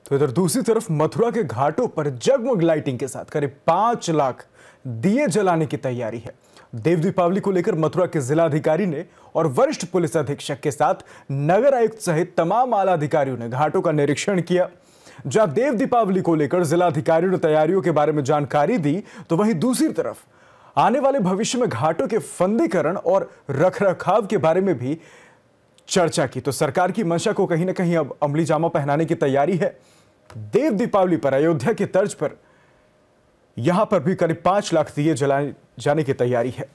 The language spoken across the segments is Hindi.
तो इधर दूसरी तरफ मथुरा के घाटों पर जगमग लाइटिंग के साथ करीब 5 लाख दिए जलाने की तैयारी है। देव दीपावली को लेकर मथुरा के जिलाधिकारी ने और वरिष्ठ पुलिस अधीक्षक के साथ नगर आयुक्त सहित तमाम आला अधिकारियों ने घाटों का निरीक्षण किया। जहां देव दीपावली को लेकर जिलाधिकारियों ने तैयारियों के बारे में जानकारी दी, तो वहीं दूसरी तरफ आने वाले भविष्य में घाटों के फंदीकरण और रखरखाव के बारे में भी चर्चा की। तो सरकार की मंशा को कहीं ना कहीं अब अमली जामा पहनाने की तैयारी है। देव दीपावली पर अयोध्या की तर्ज पर यहां पर भी करीब 5 लाख दिए जलाए जाने की तैयारी है।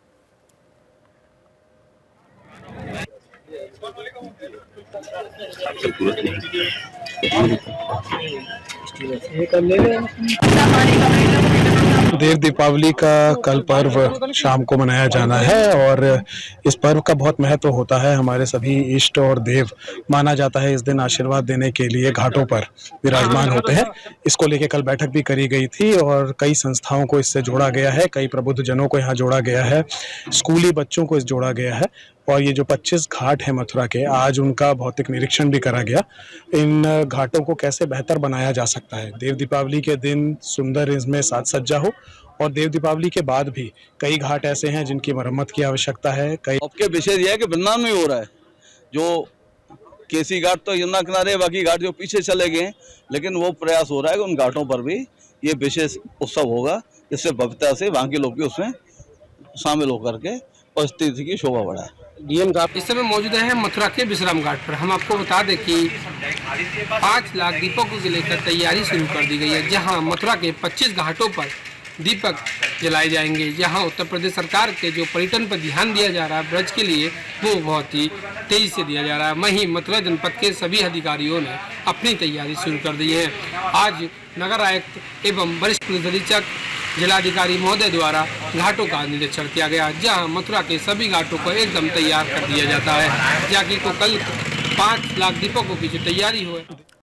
देव दीपावली का कल पर्व शाम को मनाया जाना है और इस पर्व का बहुत महत्व होता है। हमारे सभी इष्ट और देव माना जाता है इस दिन आशीर्वाद देने के लिए घाटों पर विराजमान होते हैं। इसको लेके कल बैठक भी करी गई थी और कई संस्थाओं को इससे जोड़ा गया है, कई प्रबुद्ध जनों को यहाँ जोड़ा गया है, स्कूली बच्चों को इस जोड़ा गया है। और ये जो 25 घाट हैं मथुरा के, आज उनका भौतिक निरीक्षण भी करा गया। इन घाटों को कैसे बेहतर बनाया जा सकता है, देव दीपावली के दिन सुंदर इसमें साज सज्जा हो, और देव दीपावली के बाद भी कई घाट ऐसे हैं जिनकी मरम्मत की आवश्यकता है। कई आपके विशेष यह है कि वृंदावन में हो रहा है, जो केसी घाट तो यमुना किनारे, बाकी घाट जो पीछे चले गए, लेकिन वो प्रयास हो रहा है कि उन घाटों पर भी ये विशेष उत्सव होगा, जिससे भव्यता से वहाँ के लोग भी उसमें शामिल होकर के और स्थिति की शोभा बढ़ाए। डीएम घाट इस समय मौजूद है मथुरा के विश्राम घाट पर। हम आपको बता दें कि 5 लाख दीपकों को लेकर तैयारी शुरू कर दी गई है, जहां मथुरा के 25 घाटों पर दीपक जलाए जाएंगे। जहां उत्तर प्रदेश सरकार के जो पर्यटन पर ध्यान दिया जा रहा है ब्रज के लिए, वो बहुत ही तेजी से दिया जा रहा है। वहीं मथुरा जनपद के सभी अधिकारियों ने अपनी तैयारी शुरू कर दी है। आज नगर आयुक्त एवं वरिष्ठ पुलिस अधीक्षक जिलाधिकारी महोदय द्वारा घाटों का निरीक्षण किया गया, जहां मथुरा के सभी घाटों को एकदम तैयार कर दिया जाता है, ताकि को कल 5 लाख दीपकों की जो तैयारी हो।